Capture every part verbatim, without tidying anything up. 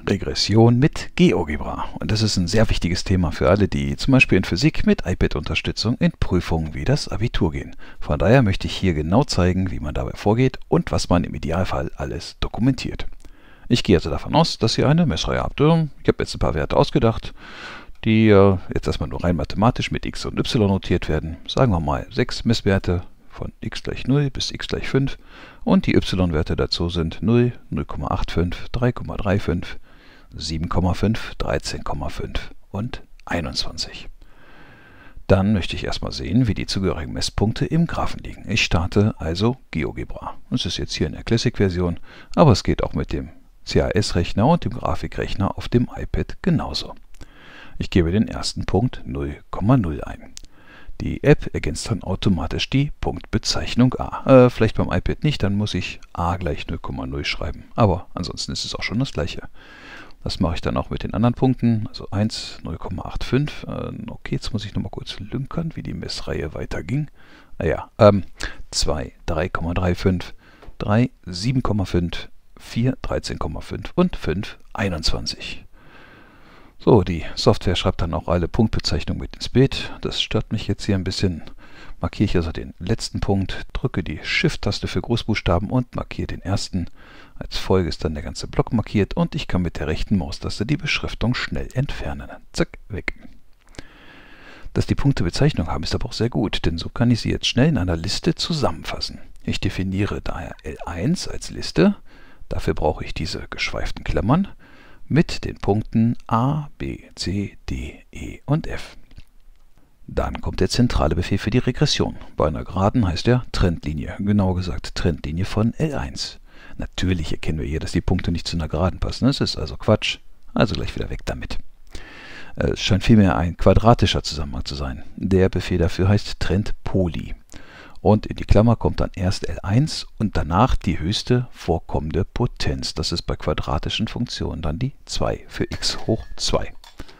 Regression mit GeoGebra. Und das ist ein sehr wichtiges Thema für alle, die zum Beispiel in Physik mit iPad-Unterstützung in Prüfungen wie das Abitur gehen. Von daher möchte ich hier genau zeigen, wie man dabei vorgeht und was man im Idealfall alles dokumentiert. Ich gehe also davon aus, dass ihr eine Messreihe habt. Ich habe jetzt ein paar Werte ausgedacht, die äh, jetzt erstmal nur rein mathematisch mit x und y notiert werden. Sagen wir mal sechs Messwerte von x gleich null bis x gleich fünf und die y-Werte dazu sind null, null Komma fünfundachtzig, drei Komma fünfunddreißig, sieben Komma fünf, dreizehn Komma fünf und einundzwanzig. Dann möchte ich erstmal sehen, wie die zugehörigen Messpunkte im Graphen liegen. Ich starte also GeoGebra. Das ist jetzt hier in der Classic-Version, aber es geht auch mit dem C A S-Rechner und dem Grafikrechner auf dem iPad genauso. Ich gebe den ersten Punkt null Komma null ein. Die App ergänzt dann automatisch die Punktbezeichnung a. Äh, vielleicht beim iPad nicht, dann muss ich a gleich null Komma null schreiben. Aber ansonsten ist es auch schon das gleiche. Das mache ich dann auch mit den anderen Punkten. Also eins, null Komma fünfundachtzig. Äh, okay, jetzt muss ich nochmal kurz lünkern, wie die Messreihe weiterging. Naja, ähm, zwei, drei Komma fünfunddreißig, drei, sieben Komma fünf, vier, dreizehn Komma fünf und fünf, einundzwanzig. So, die Software schreibt dann auch alle Punktbezeichnungen mit ins Bild. Das stört mich jetzt hier ein bisschen. Markiere ich also den letzten Punkt, drücke die Shift-Taste für Großbuchstaben und markiere den ersten. Als Folge ist dann der ganze Block markiert und ich kann mit der rechten Maustaste die Beschriftung schnell entfernen. Zack, weg. Dass die Punkte Bezeichnung haben, ist aber auch sehr gut, denn so kann ich sie jetzt schnell in einer Liste zusammenfassen. Ich definiere daher L eins als Liste. Dafür brauche ich diese geschweiften Klammern mit den Punkten A, B, C, D, E und F. Dann kommt der zentrale Befehl für die Regression. Bei einer Geraden heißt er Trendlinie, genauer gesagt Trendlinie von L eins. Natürlich erkennen wir hier, dass die Punkte nicht zu einer Geraden passen. Das ist also Quatsch, also gleich wieder weg damit. Es scheint vielmehr ein quadratischer Zusammenhang zu sein. Der Befehl dafür heißt Trendpoly. Und in die Klammer kommt dann erst L eins und danach die höchste vorkommende Potenz. Das ist bei quadratischen Funktionen dann die zwei für x hoch zwei.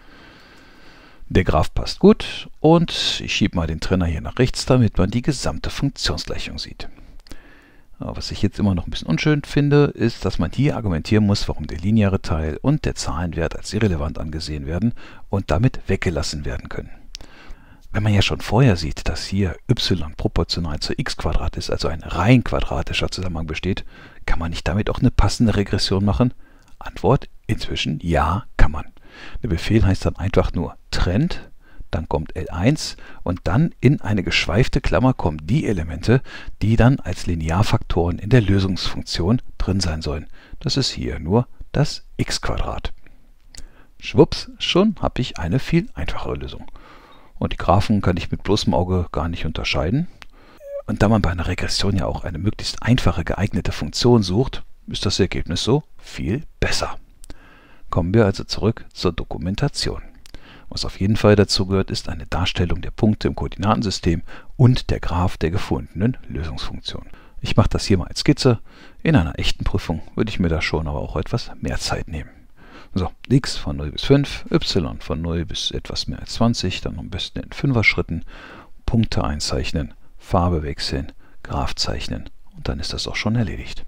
Der Graph passt gut und ich schiebe mal den Trenner hier nach rechts, damit man die gesamte Funktionsgleichung sieht. Was ich jetzt immer noch ein bisschen unschön finde, ist, dass man hier argumentieren muss, warum der lineare Teil und der Zahlenwert als irrelevant angesehen werden und damit weggelassen werden können. Wenn man ja schon vorher sieht, dass hier y proportional zu x Quadrat ist, also ein rein quadratischer Zusammenhang besteht, kann man nicht damit auch eine passende Regression machen? Antwort: Inzwischen ja, kann man. Der Befehl heißt dann einfach nur Trend, dann kommt L eins und dann in eine geschweifte Klammer kommen die Elemente, die dann als Linearfaktoren in der Lösungsfunktion drin sein sollen. Das ist hier nur das x Quadrat. Schwupps, schon habe ich eine viel einfachere Lösung. Und die Graphen kann ich mit bloßem Auge gar nicht unterscheiden. Und da man bei einer Regression ja auch eine möglichst einfache geeignete Funktion sucht, ist das Ergebnis so viel besser. Kommen wir also zurück zur Dokumentation. Was auf jeden Fall dazu gehört, ist eine Darstellung der Punkte im Koordinatensystem und der Graph der gefundenen Lösungsfunktion. Ich mache das hier mal als Skizze. In einer echten Prüfung würde ich mir da schon aber auch etwas mehr Zeit nehmen. So, x von null bis fünf, y von null bis etwas mehr als zwanzig, dann am besten in Fünfer-Schritten, Punkte einzeichnen, Farbe wechseln, Graph zeichnen und dann ist das auch schon erledigt.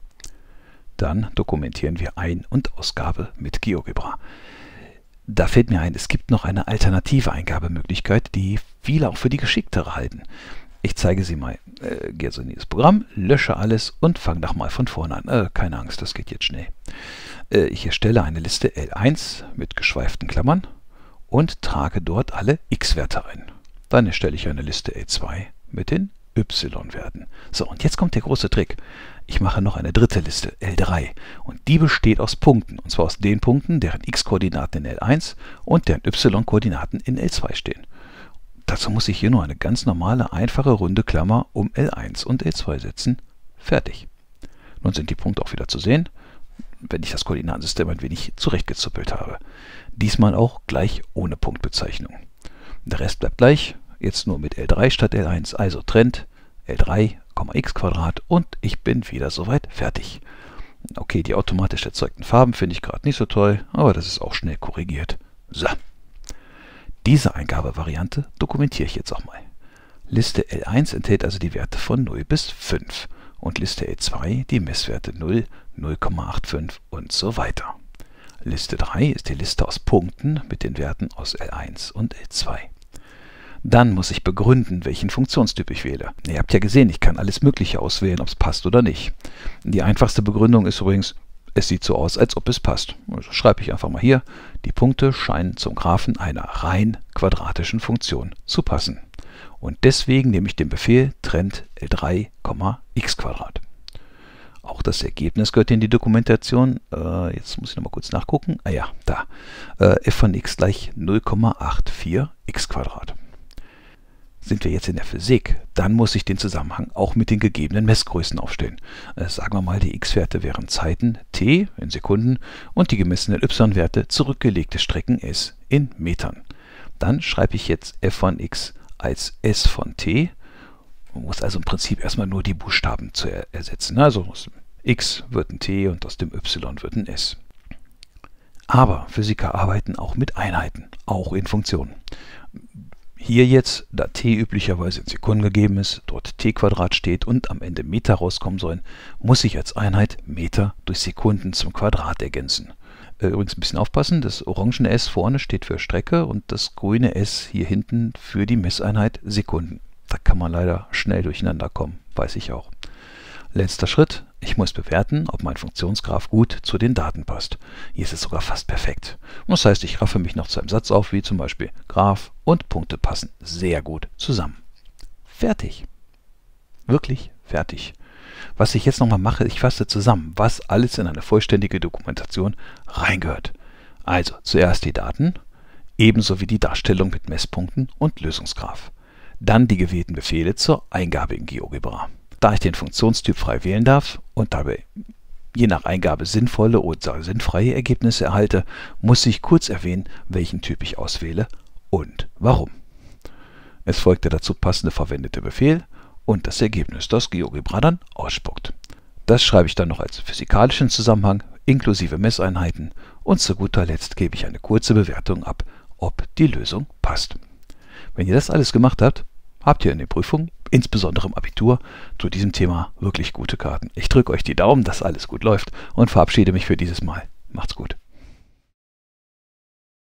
Dann dokumentieren wir Ein- und Ausgabe mit GeoGebra. Da fällt mir ein, es gibt noch eine alternative Eingabemöglichkeit, die viele auch für die geschicktere halten. Ich zeige sie mal. Äh, gehe also in dieses Programm, lösche alles und fange nochmal von vorne an. Äh, keine Angst, das geht jetzt schnell. Äh, ich erstelle eine Liste L eins mit geschweiften Klammern und trage dort alle x-Werte ein. Dann erstelle ich eine Liste L zwei mit den y-Werten. So, und jetzt kommt der große Trick. Ich mache noch eine dritte Liste, L drei, und die besteht aus Punkten, und zwar aus den Punkten, deren x-Koordinaten in L eins und deren y-Koordinaten in L zwei stehen. Dazu muss ich hier nur eine ganz normale, einfache, runde Klammer um L eins und L zwei setzen. Fertig. Nun sind die Punkte auch wieder zu sehen, wenn ich das Koordinatensystem ein wenig zurechtgezuppelt habe. Diesmal auch gleich ohne Punktbezeichnung. Der Rest bleibt gleich, jetzt nur mit L drei statt L eins, also Trend, L drei, x Quadrat und ich bin wieder soweit fertig. Okay, die automatisch erzeugten Farben finde ich gerade nicht so toll, aber das ist auch schnell korrigiert. So. Diese Eingabevariante dokumentiere ich jetzt auch mal. Liste L eins enthält also die Werte von null bis fünf und Liste L zwei die Messwerte null, null Komma fünfundachtzig und so weiter. Liste drei ist die Liste aus Punkten mit den Werten aus L eins und L zwei. Dann muss ich begründen, welchen Funktionstyp ich wähle. Ihr habt ja gesehen, ich kann alles Mögliche auswählen, ob es passt oder nicht. Die einfachste Begründung ist übrigens, es sieht so aus, als ob es passt. Also schreibe ich einfach mal hier, die Punkte scheinen zum Graphen einer rein quadratischen Funktion zu passen. Und deswegen nehme ich den Befehl trend L drei, x Quadrat. Auch das Ergebnis gehört in die Dokumentation. Äh, jetzt muss ich noch mal kurz nachgucken. Ah ja, da. Äh, f von x gleich null Komma vierundachtzig x Quadrat. Sind wir jetzt in der Physik, dann muss ich den Zusammenhang auch mit den gegebenen Messgrößen aufstellen. Äh, sagen wir mal, die x-Werte wären Zeiten t in Sekunden und die gemessenen y-Werte zurückgelegte Strecken s in Metern. Dann schreibe ich jetzt f von x als s von t. Man muss also im Prinzip erstmal nur die Buchstaben zu er ersetzen. Also aus dem x wird ein t und aus dem y wird ein s. Aber Physiker arbeiten auch mit Einheiten, auch in Funktionen. Hier jetzt, da t üblicherweise in Sekunden gegeben ist, dort t Quadrat steht und am Ende Meter rauskommen sollen, muss ich als Einheit Meter durch Sekunden zum Quadrat ergänzen. Übrigens ein bisschen aufpassen, das orangene S vorne steht für Strecke und das grüne S hier hinten für die Messeinheit Sekunden. Da kann man leider schnell durcheinander kommen, weiß ich auch. Letzter Schritt, ich muss bewerten, ob mein Funktionsgraph gut zu den Daten passt. Hier ist es sogar fast perfekt. Das heißt, ich raffe mich noch zu einem Satz auf, wie zum Beispiel Graph und Punkte passen sehr gut zusammen. Fertig. Wirklich fertig. Was ich jetzt nochmal mache, ich fasse zusammen, was alles in eine vollständige Dokumentation reingehört. Also zuerst die Daten, ebenso wie die Darstellung mit Messpunkten und Lösungsgraph. Dann die gewählten Befehle zur Eingabe in GeoGebra. Da ich den Funktionstyp frei wählen darf und dabei je nach Eingabe sinnvolle oder sinnfreie Ergebnisse erhalte, muss ich kurz erwähnen, welchen Typ ich auswähle und warum. Es folgt der dazu passende verwendete Befehl und das Ergebnis, das GeoGebra dann ausspuckt. Das schreibe ich dann noch als physikalischen Zusammenhang inklusive Messeinheiten und zu guter Letzt gebe ich eine kurze Bewertung ab, ob die Lösung passt. Wenn ihr das alles gemacht habt, habt ihr in den Prüfungen, insbesondere im Abitur, zu diesem Thema wirklich gute Karten. Ich drücke euch die Daumen, dass alles gut läuft und verabschiede mich für dieses Mal. Macht's gut.